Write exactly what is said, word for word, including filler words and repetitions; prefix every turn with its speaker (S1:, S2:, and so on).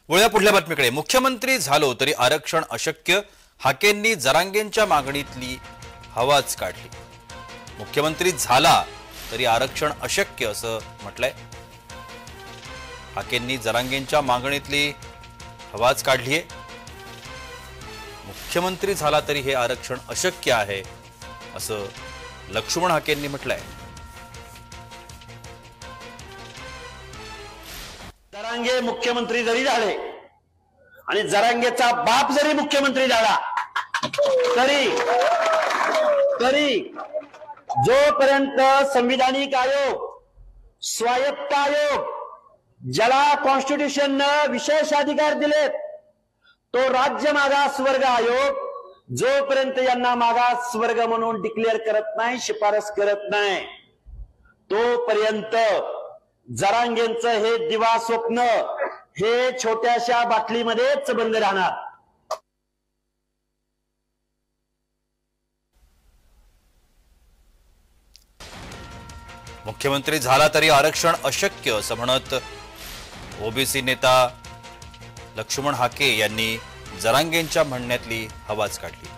S1: वळूया पुढल्या बातमीकडे। मुख्यमंत्री झालो तरी आरक्षण अशक्य, हाकेंनी जरांगेंच्या मागणीतली हवाच काढली। मुख्यमंत्री झाला तरी आरक्षण अशक्य असं म्हटलंय। हाकेंनी जरांगेंच्या मागणीतली हवाच काढलीये। मुख्यमंत्री झाला तरी हे आरक्षण अशक्य आहे असं लक्ष्मण हाकेंनी म्हटलंय।
S2: जरांगे मुख्यमंत्री जरी झाले आणि जरांगेचा बाप जरी मुख्यमंत्री झाला तरी तरी जोपर्यंत संविधानिक आयोग, स्वायत्त आयोग, ज्याला कॉन्स्टिट्यूशनने विशेष अधिकार दिलेत, तो राज्य मागासवर्ग आयोग जोपर्यंत यांना मागासवर्ग म्हणून डिक्लेअर करत नाही, शिफारस करत नाही, तोपर्यंत जरांगेंचं हे दिवा स्वप्न हे छोट्याशा बाटलीमध्येच बंद राहणार।
S1: मुख्यमंत्री झाला तरी आरक्षण अशक्य असं म्हणत ओबीसी नेता लक्ष्मण हाके यांनी जरांगेंच्या म्हणण्यातली हवाच काढली।